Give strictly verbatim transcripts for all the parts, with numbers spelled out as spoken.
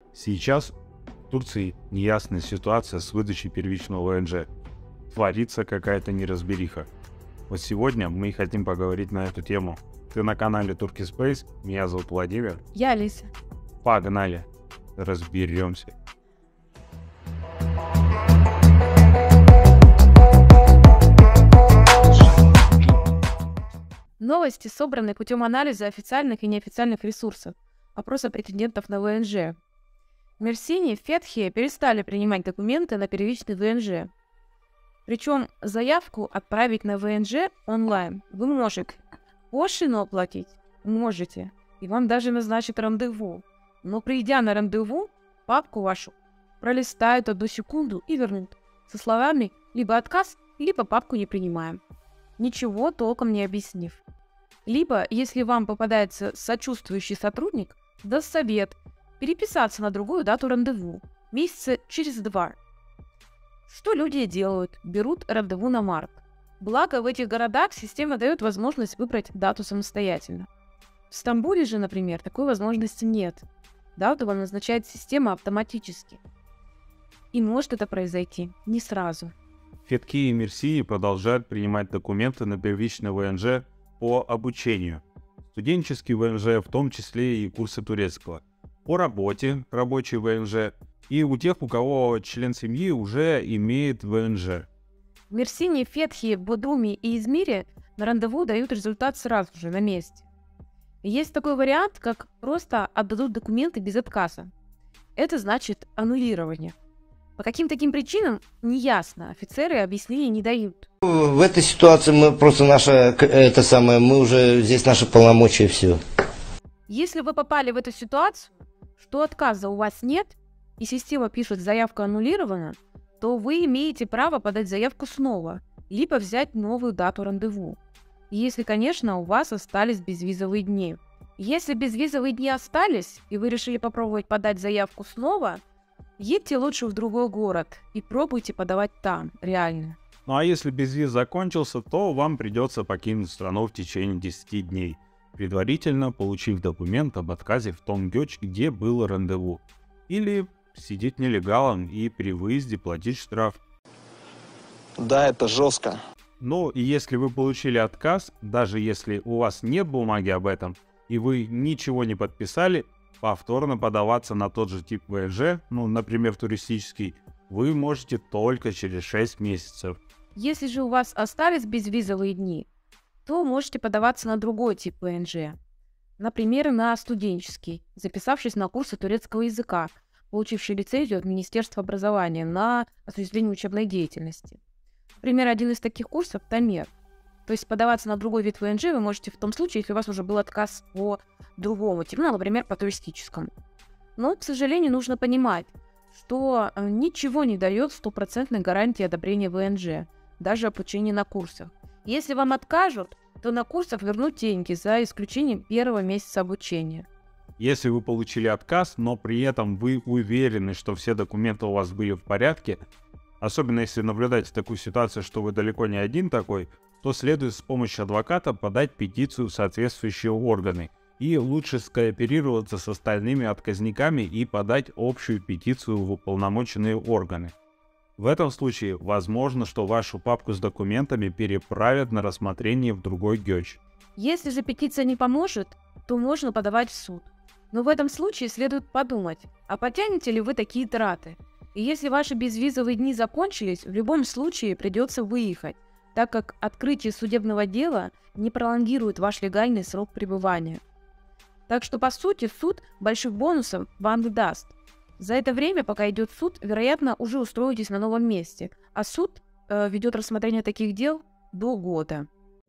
Сейчас в Турции неясная ситуация с выдачей первичного ВНЖ. Творится какая-то неразбериха. Вот сегодня мы и хотим поговорить на эту тему. Ты на канале Turkey Space, меня зовут Владимир. Я Алиса. Погнали, разберемся. Новости собраны путем анализа официальных и неофициальных ресурсов, опроса претендентов на ВНЖ. В Мерсине и Фетхе перестали принимать документы на первичный ВНЖ. Причем заявку отправить на ВНЖ онлайн вы можете. Пошлину оплатить можете, и вам даже назначат рандеву. Но придя на рандеву, папку вашу пролистают одну секунду и вернут. Со словами либо отказ, либо папку не принимаем. Ничего толком не объяснив. Либо, если вам попадается сочувствующий сотрудник, даст совет переписаться на другую дату рандеву, месяца через два. Что люди делают? Берут рандеву на март. Благо, в этих городах система дает возможность выбрать дату самостоятельно. В Стамбуле же, например, такой возможности нет. Дату вам назначает система автоматически. И может это произойти не сразу. Фетхи и Мерсии продолжают принимать документы на первичный ВНЖ по обучению. Студенческий ВНЖ, в том числе и курсы турецкого. По работе, рабочий ВНЖ. И у тех, у кого член семьи уже имеет ВНЖ. В Мерсине, Фетхе, Бодруме и Измире на рандеву дают результат сразу же, на месте. Есть такой вариант, как просто отдадут документы без отказа. Это значит аннулирование. По каким таким причинам, неясно, офицеры объяснений не дают. В этой ситуации мы просто наша, это самое, мы уже здесь наши полномочия и все. Если вы попали в эту ситуацию, что отказа у вас нет, и система пишет «заявка аннулирована», то вы имеете право подать заявку снова, либо взять новую дату рандеву. Если, конечно, у вас остались безвизовые дни. Если безвизовые дни остались, и вы решили попробовать подать заявку снова, едьте лучше в другой город и пробуйте подавать там, реально. Ну а если безвиз закончился, то вам придется покинуть страну в течение десяти дней, предварительно получив документ об отказе в том ГЕЧ, где было рандеву. Или сидеть нелегалом и при выезде платить штраф. Да, это жестко. Ну и если вы получили отказ, даже если у вас нет бумаги об этом, и вы ничего не подписали, повторно подаваться на тот же тип ВНЖ, ну, например, туристический, вы можете только через шесть месяцев. Если же у вас остались безвизовые дни, то можете подаваться на другой тип ВНЖ. Например, на студенческий, записавшись на курсы турецкого языка, получивший лицензию от Министерства образования на осуществление учебной деятельности. Например, один из таких курсов – Тамер. То есть подаваться на другой вид ВНЖ вы можете в том случае, если у вас уже был отказ по другому типу, ну, например, по туристическому. Но, к сожалению, нужно понимать, что ничего не дает стопроцентной гарантии одобрения ВНЖ, даже обучение на курсах. Если вам откажут, то на курсах вернут деньги за исключением первого месяца обучения. Если вы получили отказ, но при этом вы уверены, что все документы у вас были в порядке, особенно если наблюдаете такую ситуацию, что вы далеко не один такой, то следует с помощью адвоката подать петицию в соответствующие органы. И лучше скооперироваться с остальными отказниками и подать общую петицию в уполномоченные органы. В этом случае возможно, что вашу папку с документами переправят на рассмотрение в другой ГЕЧ. Если же петиция не поможет, то можно подавать в суд. Но в этом случае следует подумать, а потянете ли вы такие траты? И если ваши безвизовые дни закончились, в любом случае придется выехать, так как открытие судебного дела не пролонгирует ваш легальный срок пребывания. Так что, по сути, суд больших бонусов вам не даст. За это время, пока идет суд, вероятно, уже устроитесь на новом месте, а суд э, ведет рассмотрение таких дел до года.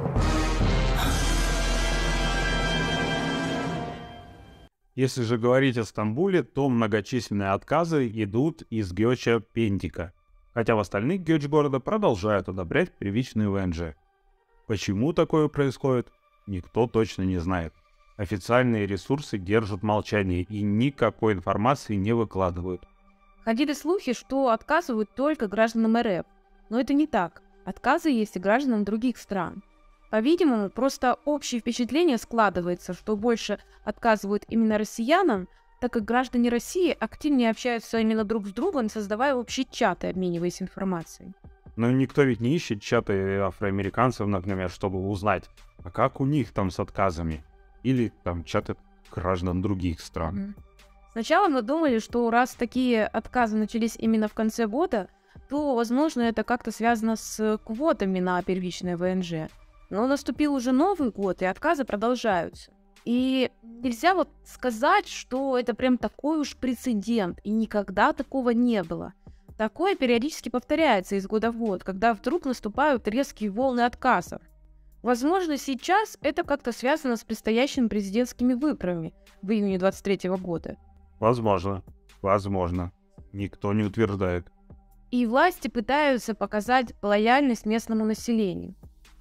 Если же говорить о Стамбуле, то многочисленные отказы идут из ГЕЧа Пендика, хотя в остальных ГЕЧ города продолжают одобрять первичный ВНЖ. Почему такое происходит, никто точно не знает. Официальные ресурсы держат молчание и никакой информации не выкладывают. Ходили слухи, что отказывают только гражданам РФ, но это не так. Отказы есть и гражданам других стран. По-видимому, просто общее впечатление складывается, что больше отказывают именно россиянам, так как граждане России активнее общаются именно друг с другом, создавая общие чаты, обмениваясь информацией. Но никто ведь не ищет чаты афроамериканцев, например, чтобы узнать, а как у них там с отказами. Или там чаты граждан других стран. Mm-hmm. Сначала мы думали, что раз такие отказы начались именно в конце года, то, возможно, это как-то связано с квотами на первичное ВНЖ. Но наступил уже Новый год, и отказы продолжаются. И нельзя вот сказать, что это прям такой уж прецедент, и никогда такого не было. Такое периодически повторяется из года в год, когда вдруг наступают резкие волны отказов. Возможно, сейчас это как-то связано с предстоящими президентскими выборами в июне двадцать третьего года. Возможно. Возможно. Никто не утверждает. И власти пытаются показать лояльность местному населению.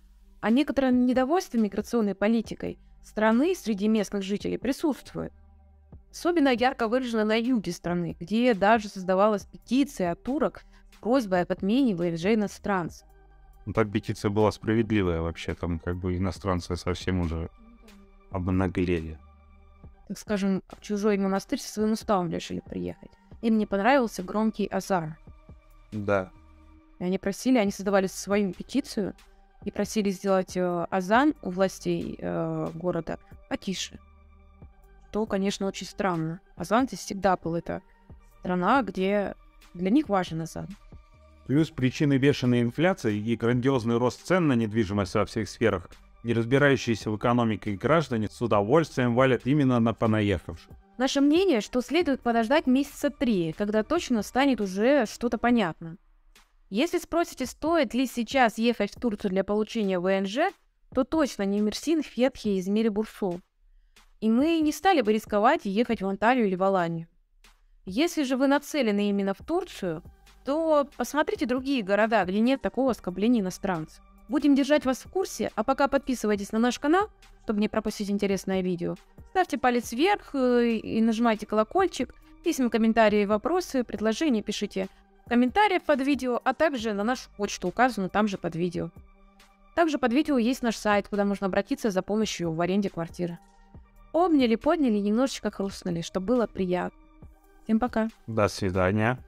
А некоторое недовольство миграционной политикой страны среди местных жителей присутствует. Особенно ярко выражено на юге страны, где даже создавалась петиция от турок с просьбой об отмене ВНЖ иностранцев. Ну, там петиция была справедливая вообще, там как бы иностранцы совсем уже обнаглели. Так скажем, в чужой монастырь со своим уставом решили приехать. Им не понравился громкий азан. Да. И они просили, они создавали свою петицию и просили сделать э, азан у властей э, города потише. То, конечно, очень странно. Азан здесь всегда был. Это страна, где для них важен азан. Плюс причины бешеной инфляции и грандиозный рост цен на недвижимость во всех сферах, не разбирающиеся в экономике граждане с удовольствием валят именно на понаехавших. Наше мнение, что следует подождать месяца три, когда точно станет уже что-то понятно. Если спросите, стоит ли сейчас ехать в Турцию для получения ВНЖ, то точно не Мерсин, Фетхи и Измир Буршу. И мы не стали бы рисковать и ехать в Анталию или в Аланию. Если же вы нацелены именно в Турцию, то посмотрите другие города, где нет такого скопления иностранцев. Будем держать вас в курсе, а пока подписывайтесь на наш канал, чтобы не пропустить интересное видео. Ставьте палец вверх и нажимайте колокольчик. Письма, комментарии, вопросы, предложения пишите в комментариях под видео, а также на нашу почту, указанную там же под видео. Также под видео есть наш сайт, куда можно обратиться за помощью в аренде квартиры. Обняли, подняли, немножечко хрустнули, чтобы было приятно. Всем пока. До свидания.